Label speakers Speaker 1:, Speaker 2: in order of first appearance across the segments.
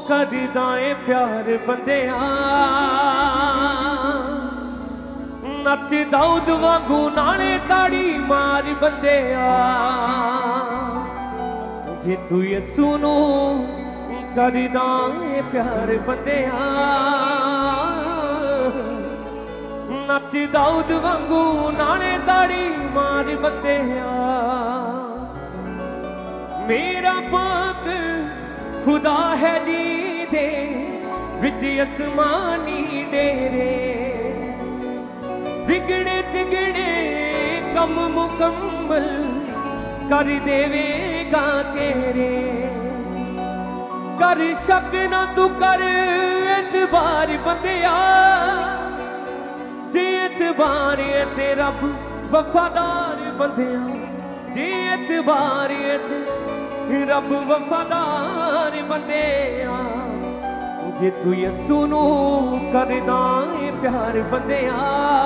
Speaker 1: करदा ए प्यार बंदिया नच दाऊद वांगू नाले ताड़ी मार बंदिया जे तू यसू नू करदा ए प्यार बंदिया नच दाऊद वांगू नाले ताड़ी मार बंदिया मेरा पाक खुदा है जी दे विच आसमानी डेरे बिगड़े तिगड़े कम मुकम्मल कर देवेगा तेरे कर शक ना तू कर एतबार बंदिया जे एतबार ते रब वफादार बंदिया जे एतबार रब वफादार बंदिया जे तू यसू नू करदा ए प्यार बंदिया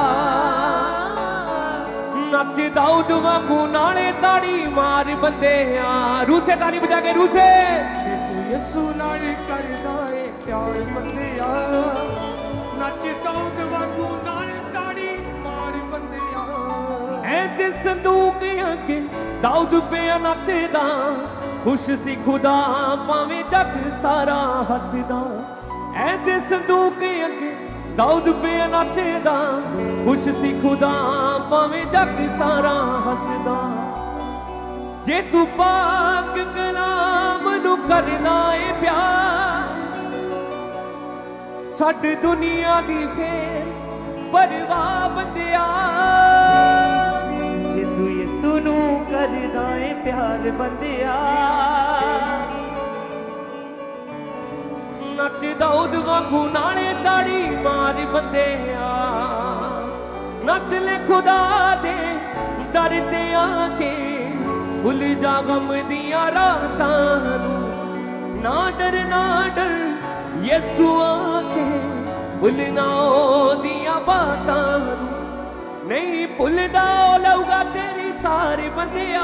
Speaker 1: नच दाऊद वांगू नाले ताड़ी मार बंदिया रूसे ताड़ी बजा के रूसे
Speaker 2: जे तू यसू नाल करदा ए प्यार बंदिया नच दाऊद वांगू नाले ताड़ी मार बंदिया
Speaker 1: ऐ संदूक अगे दाऊद पे नचदा खुश सी खुदा पावे जग सारा हसदा ऐ संदूक अगे दाऊद पे नचदा खुश सी खुदा पावे जग सारा हसदा जे तू पाक कलाम नू करदा ए प्यार छड़ दुनिया दी फेर परवाह बंदिया
Speaker 3: जे तू यसू नू करदा ए प्यार बंदिया
Speaker 1: नच दाऊद वांगू नाले ताड़ी मार बंदिया नच ले खुदा दे दर ते आके भुल जा गम दिया रातां ना डर यसू आके भुल ना दिया बातां नहीं भुलदा लऊगा तेरी सारी बंदिया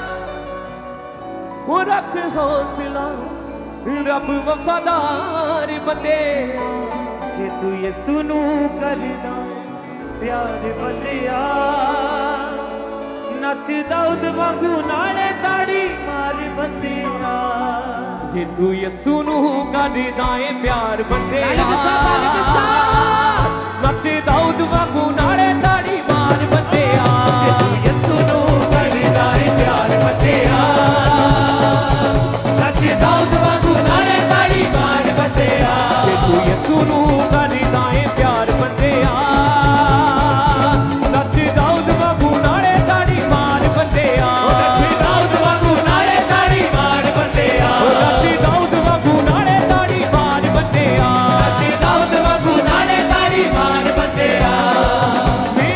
Speaker 1: वो रख हौसला रब वफादार बंदे
Speaker 3: जे तू यसू नू करदा प्यार बंदिया नच दाऊद वांगू नाले ताड़ी मार बंदिया
Speaker 1: जे तू यसू नू करदा ए प्यार बंदिया नच दाऊद वांगू नाले ताड़ी मार बंदिया
Speaker 3: जे तू यसू नू करदा ए प्यार बंदिया नच दाऊद वांगू नाले ताड़ी मार बंदिया
Speaker 1: जे तू यसू नू करदा ए प्यार बंदिया नच दाऊद वांगू नाले ताड़ी मार बंदिया
Speaker 3: नच दाऊद वांगू नाले ताड़ी मार बंदिया
Speaker 1: नच दाऊद वांगू नाले ताड़ी मार बंदिया
Speaker 3: नच दाऊद वांगू नाले ताड़ी मार बंदिया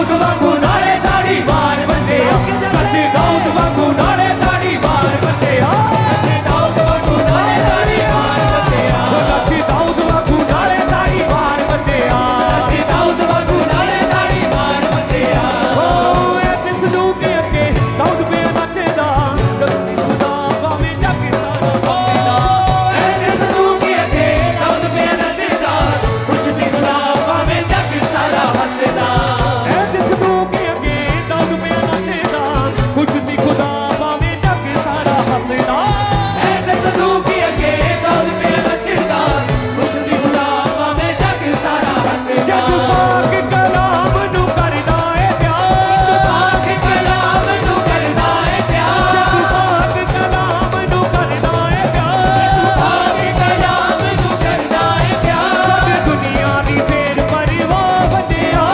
Speaker 1: दाऊद वांगू नाले ताड़ी मार बंदे नच दाऊद वांगू नाले ताड़ी मार बंदे नच दाऊद वांगू नाले ताड़ी मार बंदे नच दाऊद वांगू नाले ताड़ी मार बंदे नच दाऊद वांगू नाले ताड़ी मार बंदे ओ इस नू के अगे दाऊद पे नचदा खुदा भावें जग सारा इस नू के अगे दाऊद पे नचदा खुश सी खुदा भावें जग सारा हसदा इस नू के अगे दाऊद पे नचदा खुश सी खुदा भावें जग सारा हसदा इस नू के अगे दाऊद पे नचदा खुश सी खुदा भावें जग सारा हसदा जग पाक कलाम नू करदा ए प्यार पाक कलाम नू करदा ए प्यार पाक कलाम नू करदा ए प्यार पाक कलाम नू करदा ए प्यार दुनिया दी फेर परवाह बंदिया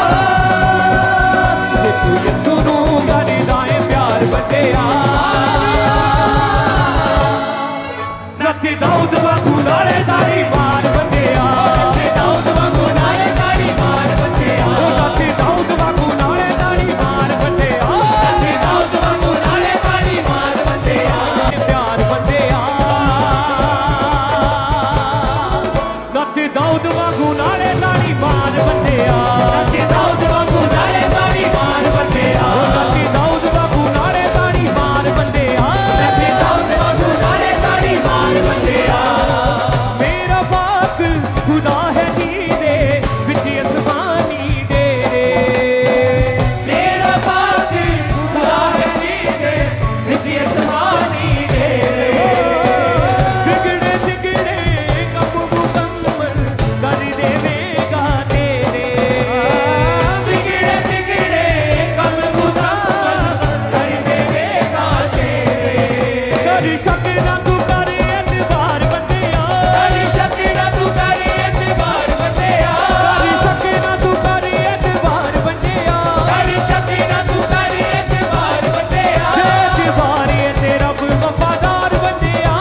Speaker 1: जे तू यसू नू करदा ए प्यार बंदिया नच दाऊद वांगू नाले ताड़ी मार बंदिया नच दाऊद वांगू नाले ताड़ी मार बंदिया नच दाऊद वांगू नाले ताड़ी मार बंदिया नच दाऊद वांगू नाले ताड़ी मार बंदिया प्यार बंदिया नच दाऊद वांगू नाले ताड़ी मार बंदिया नच दाऊद वांगू नाले ताड़ी मार बंदिया नच दाऊद वांगू नाले ताड़ी मार बंदिया नच दाऊद वांगू नाले ताड़ी मार बंदिया मेरा पाक खुदा है जी दे विच आसमानी डेरे मेरा पाक खुदा है जी दे विच आसमानी डेरे जिगड़े जिगड़े कम मुकम्मल कर देवेगा तेरे जिगड़े जिगड़े कम मुकम्मल कर देवेगा तेरे कर शक ना तू कर एतबार बंदिया कर शक ना तू कर एतबार बंदिया कर शक ना तू कर एतबार बंदिया कर शक ना तू कर एतबार बंदिया एतबार है तेरा रब वफादार बंदिया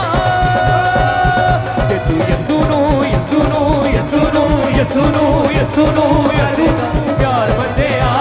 Speaker 1: जे तू यसू नू यसू नू यसू नू यसू नू यसू नू यसू प्यार बंदिया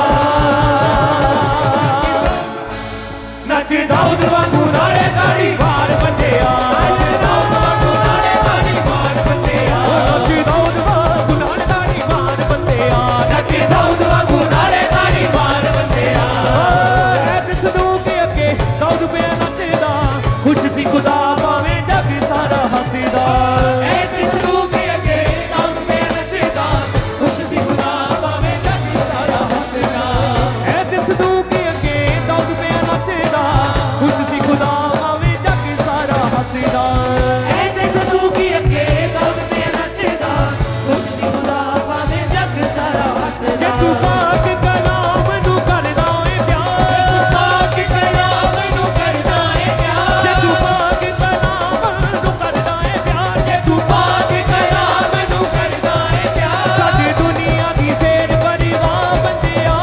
Speaker 1: नच दाऊद वांगू नाले ताड़ी मार बंदिया नच दाऊद वांगू नाले ताड़ी मार बंदिया नच दाऊद वांगू नाले ताड़ी मार बंदिया नच दाऊद वांगू नाले ताड़ी मार बंदिया ऐ तिस नू के अगे दाऊद पे नचदा खुश सी खुदा भावें जग सारा हसदा ऐ तिस नू के अगे दाऊद पे नचदा खुश सी खुदा भावें जग सारा हसदा ऐ तिस नू के अगे दाऊद पे नचदा खुश सी खुदा भावें जग सारा हसदा ऐ तिस नू के अगे दाऊद पे नचदा खुश सी खुदा भावें जग सारा हसदा जे तू पाक कलाम नू करदा ए प्यार पाक कलाम नू करदा ए प्यार जे तू पाक कलाम नू करदा ए प्यार जे तू पाक कलाम नू करदा ए प्यार साडी दुनिया दी फेर परवाह बंदिया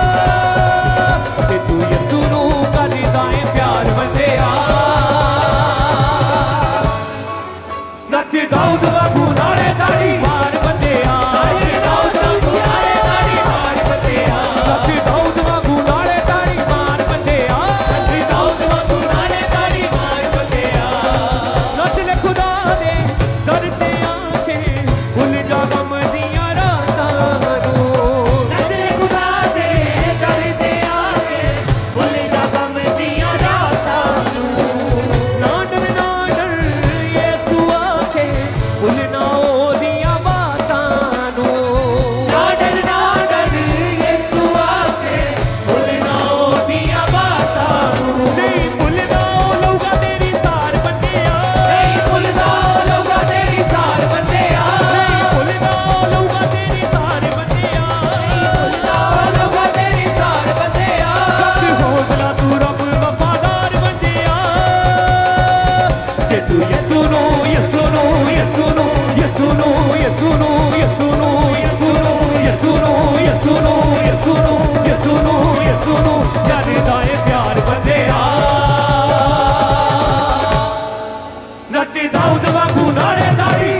Speaker 1: ते तू यसू नू करदा ए प्यार बंदिया नच दाऊद वांगू नाले ताड़ी मार बंदिया नच दाऊद वांगू नाले ताड़ी मार बंदिया नच दाऊद वांगू नाले ताड़ी मार बंदिया नच दाऊद वांगू नाले ताड़ी मार बंदिया नच ले खुदा दे दर ते आके भुल जा गम दियां रातां नू नच ले खुदा दे दर ते आके भुल जा गम दियां रातां नू ना डर यसू आके भुलना ओदियां बातां नू ना डर यसू आके भुलना ओदियां बातां नू नहीं भुलना लऊगा तेरी सार बंदिया नहीं भुलना लऊगा तेरी सार बंदिया नहीं भुलना लऊगा तेरी सार बंदिया नहीं भुलना लऊगा तेरी सार बंदिया रख हौसला तू रब वफादार बंदिया जे तू यसू नू यसू नू यसू नू यसू नू यसू नू यसू नू यसू नू यसू नू यसू नू यसू नू यसू नू यसू नू करदा ए प्यार बंदिया नच दाऊद वांगू नाले ताड़ी